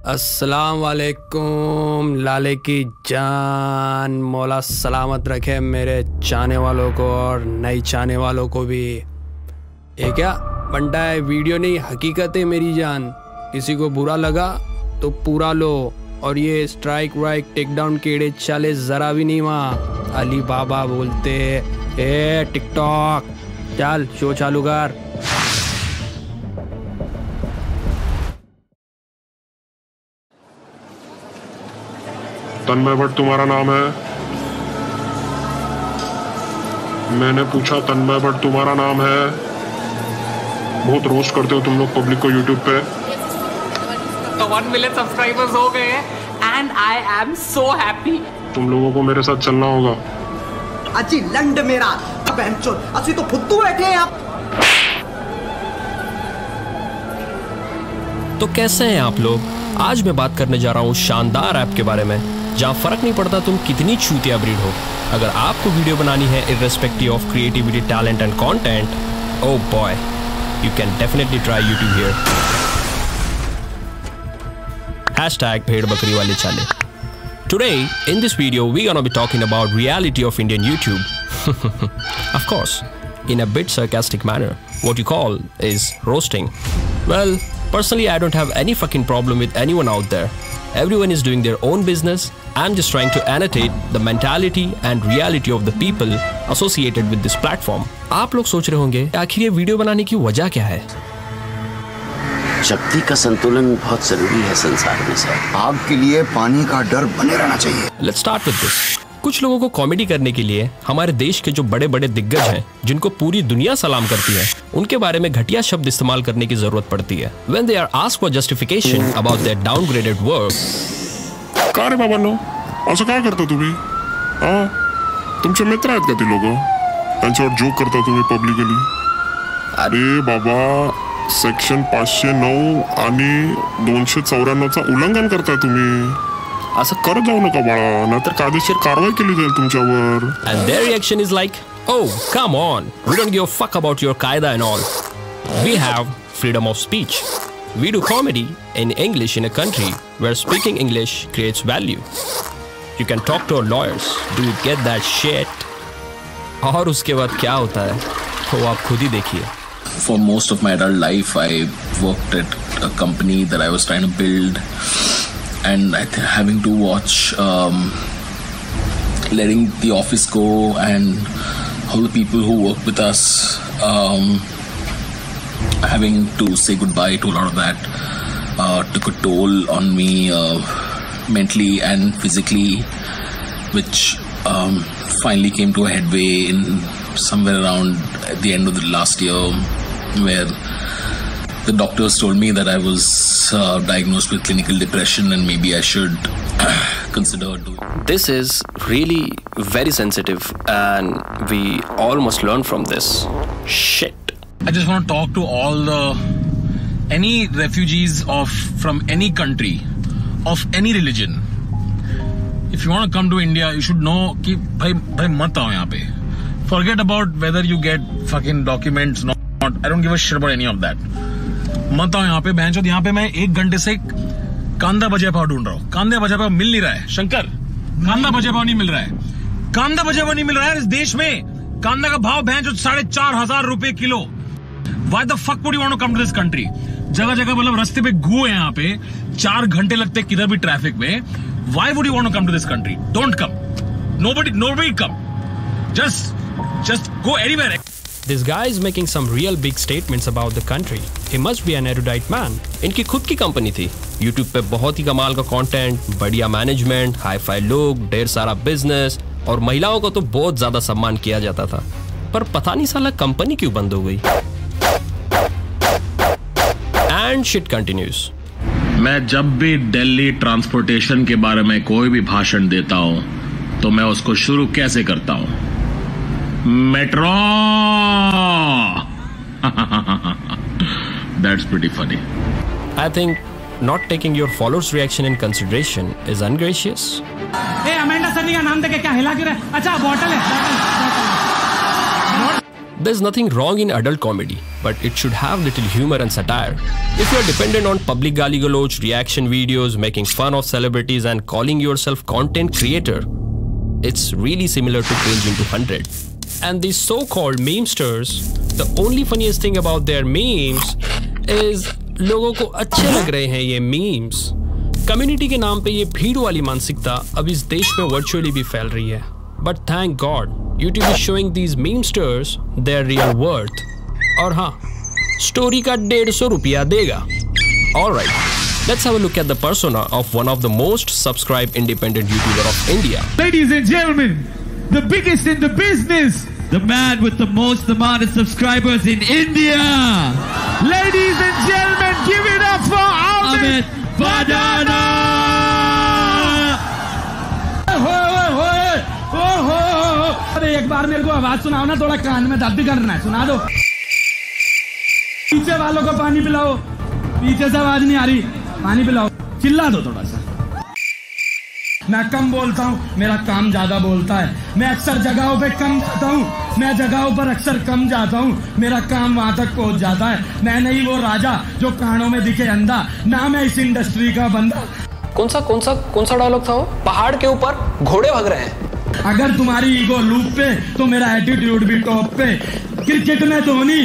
अस्सलाम वालेकुम लाले की जान, मौला सलामत रखे मेरे चाहने वालों को और नई चाहने वालों को भी। ये क्या बनता है, वीडियो नहीं हकीकत है मेरी जान। किसी को बुरा लगा तो पूरा लो, और ये स्ट्राइक वाइक टेक डाउन केड़े चाले ज़रा भी नहीं वहाँ। अली बाबा बोलते ए टिकटॉक चल शो चालू कर। तन्मय भट्ट तुम्हारा नाम है? मैंने पूछा तन्मय भट्ट तुम्हारा नाम है? बहुत रोस्ट करते हो तुम लोग पब्लिक को यूट्यूब पे। तो 1 मिलियन सब्सक्राइबर्स हो गए हैं and I am so happy. तुम लोगों को मेरे साथ चलना होगा। अजी लंड मेरा बहनचोद, असली तो फुद्दू बैठे हैं आप। तो कैसे हैं आप लोग? आज मैं बात करने जा रहा हूँ शानदार ऐप के बारे में, जहाँ फर्क नहीं पड़ता तुम कितनी चूतिया ब्रीड हो। अगर आपको वीडियो बनानी है irrespective of creativity, talent and content, oh boy, you can definitely try YouTube here. #भेड़ बकरी वाले चाले। Today, in this video, we're gonna be talking about reality of Indian YouTube. Of course, in a bit sarcastic manner. What you call is roasting. Well, personally, I don't have any fucking problem with anyone out there. Everyone is doing their own business. I'm just trying to annotate the mentality and reality of the people associated with this platform. आप लोग सोच रहे होंगे आखिर ये video बनाने की वजह क्या है? शक्ति का संतुलन बहुत जरूरी है संसार में सर। आग के लिए पानी का डर बने रहना चाहिए। Let's start with this. कुछ लोगों को कॉमेडी करने के लिए हमारे देश के जो बड़े बड़े दिग्गज हैं, जिनको पूरी दुनिया सलाम करती है, उनके बारे में घटिया शब्द इस्तेमाल करने की जरूरत पड़ती है। When they are asked for justification about their downgraded work. का रे बाबा नो असं काय करता तुम्ही? तुमचे मित्र आहेत का ते लोक? त्यांच्यावर जोक करता तुम्ही पब्लिकली? अरे बाबा, सेक्शन 509 आणि 294चा उल्लंघन करताय तुम्ही। असं करत जाऊ नका बाळा, नाहीतर कायदेशीर कारवाई केली जाईल तुमच्यावर। And their reaction is like, oh, come on, we don't give a fuck about your qaida and all. We have freedom of speech. We do comedy in English in a country where speaking English creates value. You can talk to our lawyers. Do you get that shit? और उसके बाद क्या होता है वो आप खुद ही देखिए। For most of my adult life, I worked at a company that I was trying to build, and having to watch letting the office go and all the people who work with us having to say goodbye to a lot of that took a toll on me mentally and physically, which finally came to a headway in somewhere around at the end of the last year, where the doctors told me that I was diagnosed with clinical depression and maybe I should consider doing. This is really very sensitive and we all must learn from this. Shit. I just want to talk to all any refugees from any country, of any religion. If you want to come to India, you should know कि भाई मत आओ यहाँ पे. Forget about whether you get fucking documents or not. I don't give a shit about any of that. मत आओ यहाँ पे। बहनचोद, यहाँ पे मैं 1 घंटे से कांदा भजिया पाव ढूंढ रहा हूँ। कांदा भजिया पाव मिल नहीं रहा है। शंकर, कांदा भजिया पाव नहीं मिल रहा है। कांदा भजिया पाव नहीं मिल रहा है इस देश में। कांदा का भाव बहनचोद 4,500 रुपए kilo. Why the fuck would you want to come to this country? जगह जगह मतलब रास्ते पे गू है यहाँ पे। 4 घंटे लगते किधर भी ट्रैफिक में। Why would you want to come to this country? Don't come. Nobody come. Just go anywhere. This guy is making some real big statements about the country. He must be an erudite man. इनकी खुद की company थी। YouTube पे बहुत ही कमाल का content, बढ़िया management, hi-fi लोग, ढेर सारा बिजनेस, और महिलाओं को तो बहुत ज्यादा सम्मान किया जाता था। पर पता नहीं साला कंपनी क्यों बंद हो गई। And shit continues. मैं जब भी दिल्ली ट्रांसपोर्टेशन के बारे में कोई भी भाषण देता हूं तो मैं उसको शुरू कैसे करता हूं? Metro. That's pretty funny. I think not taking your followers' reaction in consideration is ungracious. Amanda Sunny का नाम देके क्या हिला क्यों रहा है? अच्छा, बॉटल है। There's nothing wrong in adult comedy, but it should have little humor and satire. If you're dependent on public galigaloch, reaction videos, making fun of celebrities and calling yourself content creator, it's really similar to Cringe into 100. And these so-called memesters, the only funniest thing about their memes is लोगों को अच्छे लग रहे हैं ये memes. Community के नाम पे ये भीड़ वाली मानसिकता अब इस देश में वर्चुअली भी फैल रही है. But thank God, YouTube is showing these memesters their real worth. और हाँ, स्टोरी का 150 रुपया देगा. Alright, let's have a look at the persona of one of the most subscribed independent YouTuber of India. Ladies and gentlemen, the biggest in the business, the man with the most amount of subscribers in India. Ladies and gentlemen, give it up for Amit Badana. अरे एक बार मेरे को आवाज सुनाओ ना, थोड़ा कान में दर्द करना है, सुना दो. पीछे वालों को पानी पिलाओ, पीछे से आवाज नहीं आ रही, पानी पिलाओ, चिल्ला दो थोड़ा सा. मैं कम बोलता हूँ, मेरा काम ज्यादा बोलता है. मैं अक्सर जगहों पे कम जाता हूँ, मैं जगहों पर अक्सर कम जाता हूँ, मेरा काम वहां तक पहुंच जाता है. मैं नहीं वो राजा जो कानों में दिखे अंधा, ना मैं इस इंडस्ट्री का बंदा. कौन सा डायलॉग था वो? पहाड़ के ऊपर घोड़े भाग रहे हैं. अगर तुम्हारी ईगो लूप पे तो मेरा एटीट्यूड भी टॉप पे. क्रिकेट में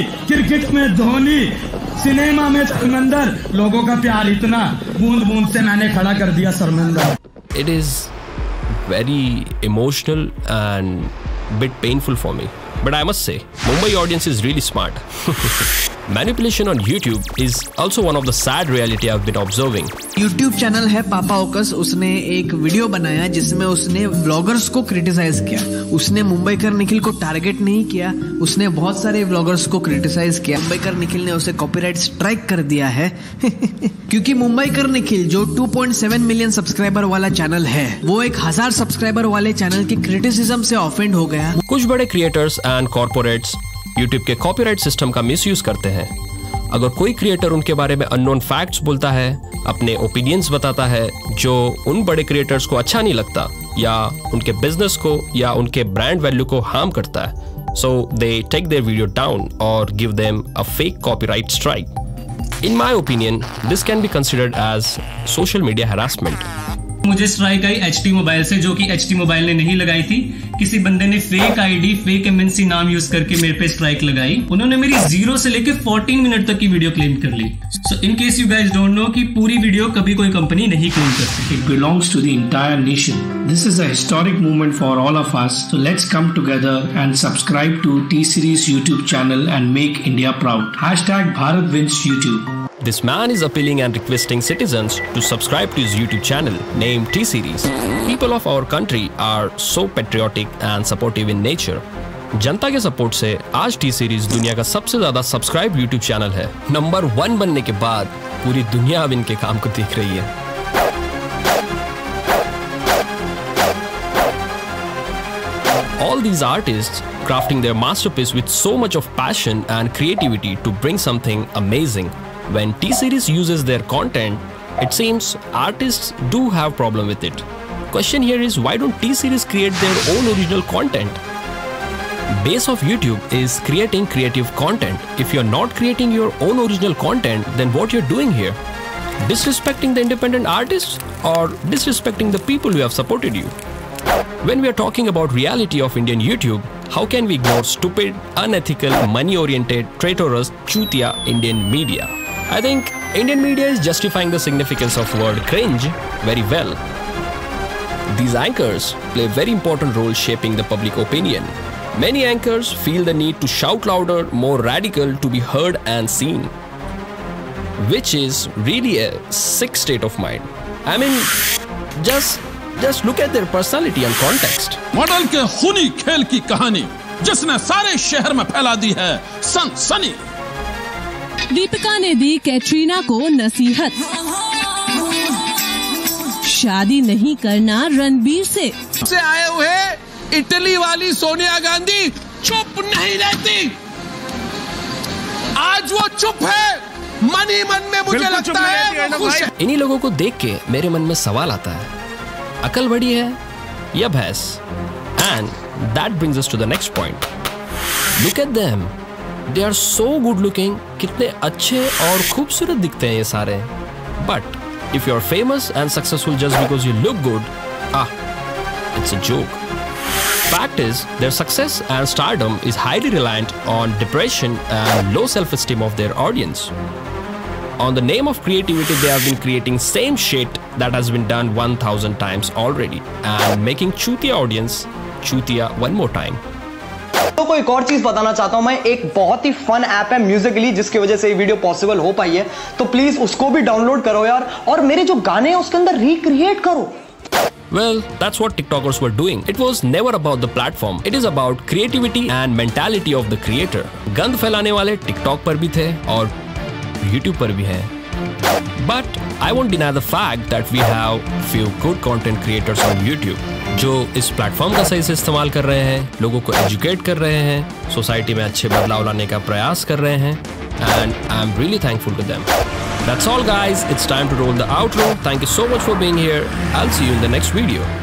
धोनी, सिनेमा में धर्मेंद्र, लोगों का प्यार इतना, बूंद बूंद से मैंने खड़ा कर दिया सरमंदर. It is very emotional and bit painful for me. But I must say, Mumbai audience is really smart. Manipulation on YouTube is also one of the sad reality I've been observing. YouTube channel है पापा ओकस, उसने एक video बनाया जिसमें उसने vloggers को criticise किया. उसने मुंबईकर निखिल को टारगेट नहीं किया, उसने बहुत सारे व्लॉगर्स को क्रिटिसाइज किया. मुंबईकर निखिल ने उसे कॉपीराइट स्ट्राइक कर दिया है. क्योंकि मुंबईकर निखिल जो 2.7 मिलियन सब्सक्राइबर वाला चैनल है, वो 1000 सब्सक्राइबर वाले चैनल की क्रिटिसिज्म से ऑफेंड हो गया. कुछ बड़े क्रिएटर्स एंड कॉर्पोरेट्स YouTube के कॉपीराइट सिस्टम का मिसयूज करते हैं. अगर कोई क्रिएटर उनके बारे में अननोन फैक्ट्स बोलता है, अपने ओपिनियंस बताता है जो उन बड़े क्रिएटर्स को अच्छा नहीं लगता या उनके बिजनेस को या उनके ब्रांड वैल्यू को हार्म करता है, so they take their video down or give them a fake copyright strike. In my opinion, this can be considered as social media harassment. मुझे स्ट्राइक आई HT मोबाइल से, जो कि HT मोबाइल ने नहीं लगाई थी. किसी बंदे ने फेक आईडी, फेक MNC नाम यूज करके मेरे पे स्ट्राइक लगाई. उन्होंने मेरी 0 से लेकर 14 मिनट तक की वीडियो क्लेम कर ली. So in case you guys don't know कि पूरी वीडियो कभी कोई कंपनी नहीं क्लेम कर सकती. It belongs to the entire nation. This is a historic moment for all of us. So let's come together and subscribe to T-Series YouTube channel and make India proud. #Bharat wins YouTube. This man is appealing and requesting citizens to subscribe to his YouTube channel named T-Series. People of our country are so patriotic and supportive in nature. जनता के support से आज T-Series दुनिया का सबसे ज्यादा subscribe YouTube channel है. Number 1 बनने के बाद पूरी दुनिया अब इनके काम को देख रही है. All these artists crafting their masterpiece with so much of passion and creativity to bring something amazing. When T-Series uses their content, it seems artists do have problem with it. Question here is, why don't T-Series create their own original content? Base of YouTube is creating creative content. If you're not creating your own original content, then what you're doing here? Disrespecting the independent artists or disrespecting the people who have supported you? When we are talking about reality of Indian YouTube, how can we ignore stupid, unethical, money-oriented, traitorous, chutia Indian media? I think Indian media is justifying the significance of word cringe very well. These anchors play a very important role shaping the public opinion. Many anchors feel the need to shout louder, more radical to be heard and seen, which is really a sick state of mind. I mean, just look at their personality and context. Model के खूनी खेल की कहानी जिसने सारे शहर में फैला दी है सनसनी. दीपिका ने दी कैटरीना को नसीहत, शादी नहीं करना रणबीर से आए हुए इटली वाली सोनिया गांधी चुप नहीं रहती. आज वो चुप है, मन ही मन में मुझे लगता है वो खुश है. इन्हीं लोगों को देख के मेरे मन में सवाल आता है, अकल बड़ी है या भैंस? And that brings us to the next point. Look at them. They are so good looking. कितने अच्छे और खूबसूरत दिखते हैं ये सारे. But if you are famous and successful just because you look good, it's a joke. Fact is, their success and stardom is highly reliant on depression and low self-esteem of their audience. On the name of creativity, they have been creating same shit that has been done 1000 times already and making chutia audience chutia one more time. तो कोई एक और चीज बताना चाहता हूं मैं. एक बहुत ही फन ऐप है म्यूजिकली, जिसकी वजह से ये वीडियो पॉसिबल हो पाई है. तो प्लीज उसको भी डाउनलोड करो यार, और मेरे जो गाने हैं उसके अंदर रिक्रिएट करो. Well, that's what TikTokers were doing. It was never about the platform. It is about creativity and mentality of the creator. गंद फैलाने वाले TikTok पर भी थे और YouTube पर भी हैं. But I won't deny the fact that we have few good content creators on YouTube जो इस प्लेटफॉर्म का सही से इस्तेमाल कर रहे हैं, लोगों को एजुकेट कर रहे हैं, सोसाइटी में अच्छे बदलाव लाने का प्रयास कर रहे हैं. And I'm really thankful to them. That's all guys, it's time to roll the outro. Thank you so much for being here. I'll see you in the next video.